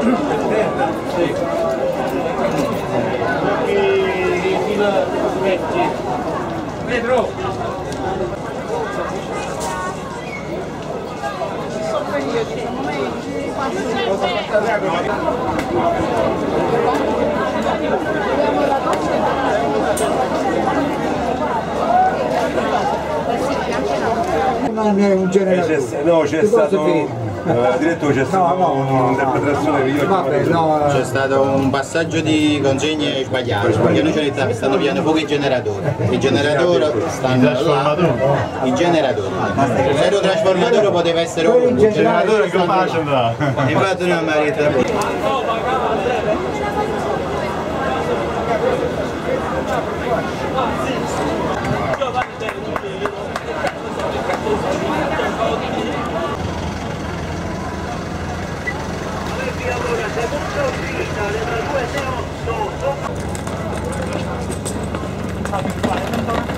Pedro! Non è un generatore. No, c'è stato... direttore, c'è stata un'interpretazione che io c'è stato un passaggio di consegne sbagliato, perché noi ci stanno pigliando pochi generatori. I generatori stanno là. I generatori. L'aerotrasformatore poteva essere un generatore che faccio là. Infatti non mi ha Allora,